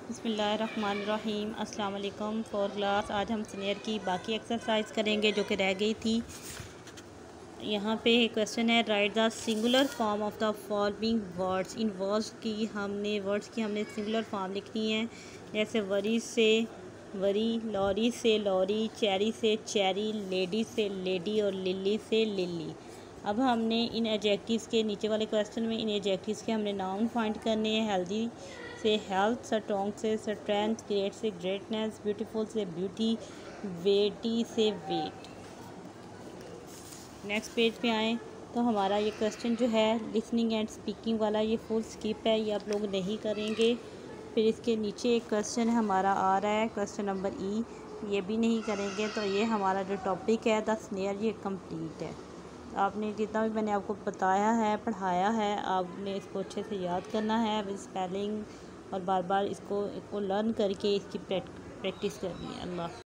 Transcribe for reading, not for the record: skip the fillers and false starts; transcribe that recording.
बिस्मिल्लाहिर्रहमानिर्रहीम अस्सलाम वालेकुम। फोर क्लास आज हम स्नेयर की बाकी एक्सरसाइज करेंगे जो कि रह गई थी। यहाँ पे क्वेश्चन है, write the singular form of the following words. इन वर्ड्स की हमने सिंगुलर फॉर्म लिखनी है। जैसे वरी से वरी, लॉरी से लॉरी, चेरी से चेरी, लेडी से लेडी और लिली से लिली। अब हमने इन एडजेक्टिव्स के नीचे वाले क्वेश्चन में इन एडजेक्टिव्स के हमने नाउन फाइंड करने हैं। हेल्दी से हेल्थ, स्ट्रॉन्ग से स्ट्रेंथ, ग्रेट से ग्रेटनेस, ब्यूटीफुल से ब्यूटी, वेटी से वेट। नेक्स्ट पेज पे आएँ तो हमारा ये क्वेश्चन जो है लिसनिंग एंड स्पीकिंग वाला, ये फुल स्किप है, ये आप लोग नहीं करेंगे। फिर इसके नीचे एक क्वेश्चन हमारा आ रहा है, क्वेश्चन नंबर ई, ये भी नहीं करेंगे। तो ये हमारा जो टॉपिक है द स्नेयर, ये कंप्लीट है। आपने जितना भी मैंने आपको बताया है, पढ़ाया है, आपने इसको अच्छे से याद करना है विद स्पेलिंग और बार बार इसको लर्न करके इसकी प्रैक्टिस करनी है। अल्लाह।